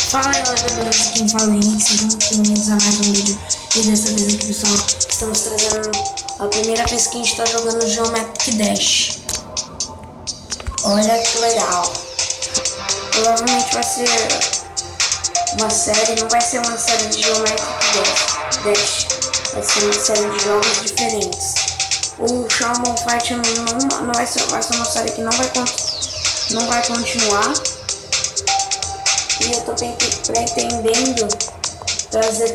Fala galera, beleza? Quem fala é Henrique, sejam bem-vindos a mais um vídeo. E dessa vez aqui, pessoal, estamos trazendo a primeira vez que a gente está jogando Geometry Dash. Olha que legal. Provavelmente vai ser uma série, não vai ser uma série de Geometry Dash. Vai ser uma série de jogos diferentes. O Shaman Fight não vai ser uma série que não vai continuar. E eu tô pretendendo trazer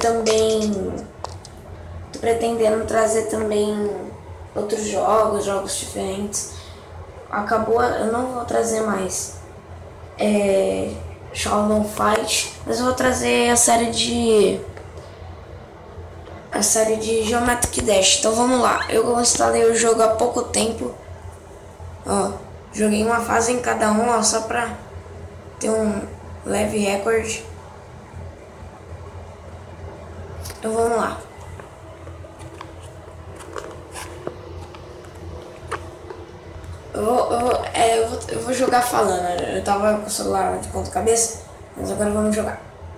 também outros jogos diferentes. Acabou, eu não vou trazer mais Shadow Fight, mas eu vou trazer a série de Geometry Dash. Então vamos lá. Eu instalei o jogo há pouco tempo. Ó, joguei uma fase em cada um, ó, só pra ter um leve recorde. Então vamos lá. Eu vou jogar falando. Eu tava com o celular de ponta cabeça, mas agora vamos jogar.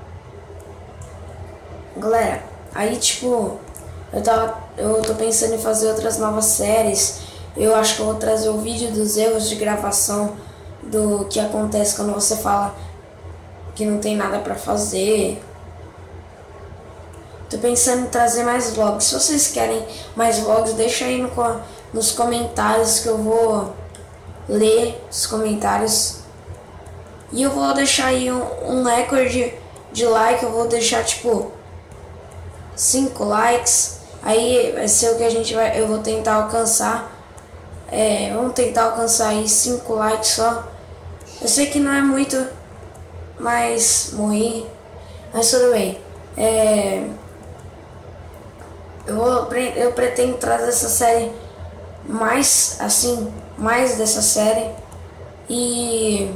Galera, aí tipo, eu tô pensando em fazer outras novas séries. Eu acho que eu vou trazer o vídeo dos erros de gravação, do que acontece quando você fala que não tem nada pra fazer. Tô pensando em trazer mais vlogs. Se vocês querem mais vlogs, deixa aí nos comentários que eu vou ler os comentários. E eu vou deixar aí um recorde de like. Eu vou deixar tipo 5 likes. Aí vai ser o que eu vou tentar alcançar. Vamos tentar alcançar aí 5 likes só. Eu sei que não é muito, mas morri. Mas tudo bem. Eu pretendo trazer essa série mais dessa série. E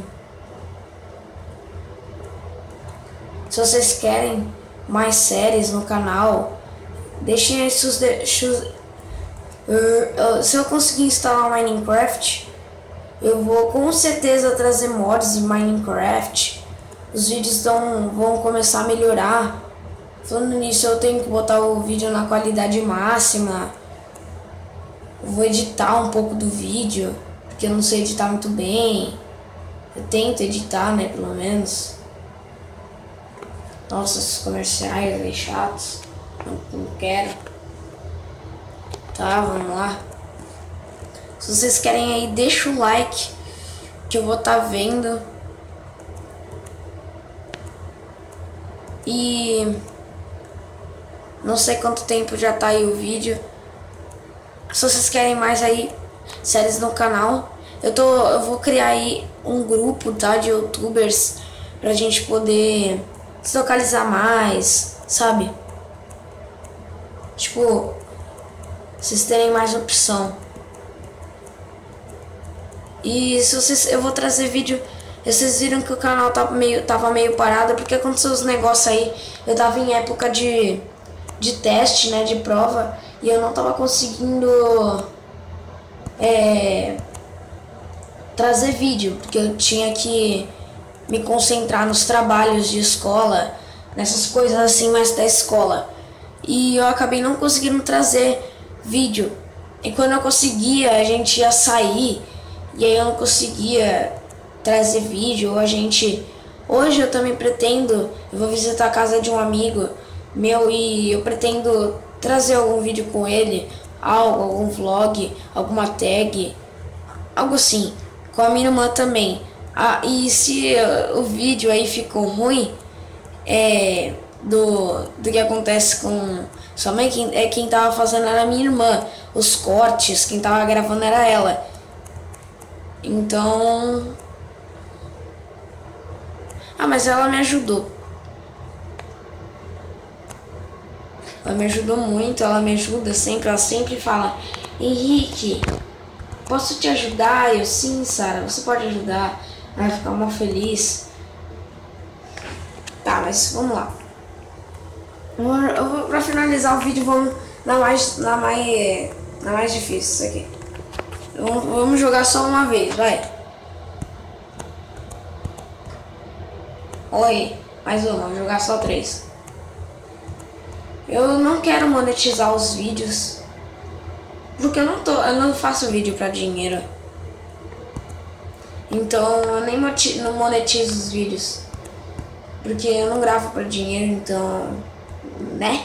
se vocês querem mais séries no canal, deixem aí se eu conseguir instalar o Minecraft, eu vou com certeza trazer mods de Minecraft. Os vídeos vão começar a melhorar. Falando nisso, eu tenho que botar o vídeo na qualidade máxima. Eu vou editar um pouco do vídeo, porque eu não sei editar muito bem. Eu tento editar, né, pelo menos. Nossa, esses comerciais aí chatos. Não quero. Tá, vamos lá. Se vocês querem aí, deixa o like, que eu vou estar vendo. E não sei quanto tempo já tá aí o vídeo. Se vocês querem mais aí séries no canal, eu vou criar aí um grupo, tá, de youtubers, pra gente poder se localizar mais, sabe? Tipo, vocês terem mais opção. E eu vou trazer vídeo. Vocês viram que o canal tava meio parado porque aconteceu os negócios aí. Eu tava em época de teste, né, de prova, e eu não tava conseguindo trazer vídeo, porque eu tinha que me concentrar nos trabalhos de escola, nessas coisas assim mais da escola. E eu acabei não conseguindo trazer vídeo. E quando eu conseguia, a gente ia sair, e aí eu não conseguia trazer vídeo. Hoje eu também eu vou visitar a casa de um amigo meu e eu pretendo trazer algum vídeo com ele, algum vlog, alguma tag, algo assim, com a minha irmã também. E se o vídeo aí ficou ruim, do que acontece com sua mãe, quem tava fazendo era a minha irmã, os cortes, quem tava gravando era ela. Então, mas ela me ajudou. Ela me ajudou muito, ela me ajuda sempre. Ela sempre fala: Henrique, posso te ajudar? Eu, sim, Sara, você pode ajudar. Vai ficar muito feliz. Tá, mas vamos lá. Pra finalizar o vídeo, vamos na mais difícil isso aqui. Vamos jogar só uma vez, vai. Oi. Mais uma, vou jogar só 3. Eu não quero monetizar os vídeos, porque eu não faço vídeo pra dinheiro. Então eu nem não monetizo os vídeos, porque eu não gravo pra dinheiro, então, né?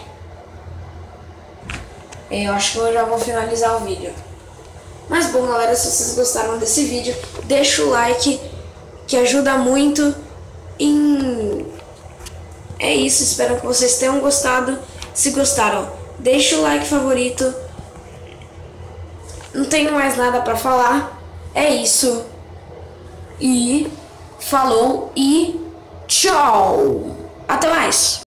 Eu acho que eu já vou finalizar o vídeo. Mas bom, galera, se vocês gostaram desse vídeo, deixa o like, que ajuda muito. É isso, espero que vocês tenham gostado. Se gostaram, deixa o like favorito. Não tenho mais nada pra falar. É isso. E falou e tchau. Até mais.